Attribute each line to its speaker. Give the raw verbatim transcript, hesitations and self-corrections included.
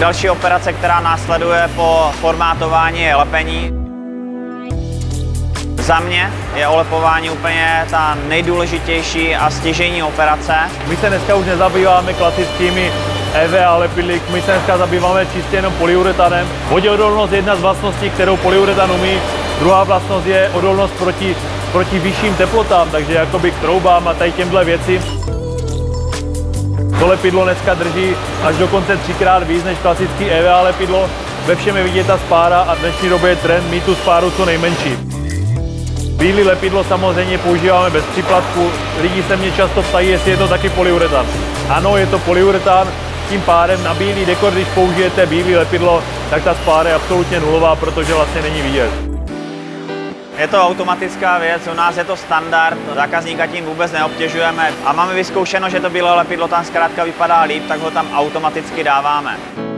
Speaker 1: Další operace, která následuje po formátování, je lepení. Za mě je olepování úplně ta nejdůležitější a stěžejní operace.
Speaker 2: My se dneska už nezabýváme klasickými E V A lepidly, my se dneska zabýváme čistě jenom polyuretanem. Voděodolnost je jedna z vlastností, kterou polyuretan umí. Druhá vlastnost je odolnost proti, proti vyšším teplotám, takže jakoby k troubám a tady těmhle věcím. To lepidlo dneska drží až dokonce třikrát víc než klasický E V A lepidlo. Ve všem je vidět ta spára a v dnešní době je trend mít tu spáru co nejmenší. Bílé lepidlo samozřejmě používáme bez připlatku. Lidi se mě často ptají, jestli je to taky polyuretan. Ano, je to polyuretan, tím pádem na bílý dekor, když použijete bílé lepidlo, tak ta spára je absolutně nulová, protože vlastně není vidět.
Speaker 1: Je to automatická věc, u nás je to standard, zákazníka tím vůbec neobtěžujeme a máme vyzkoušeno, že to bílé lepidlo tam zkrátka vypadá líp, tak ho tam automaticky dáváme.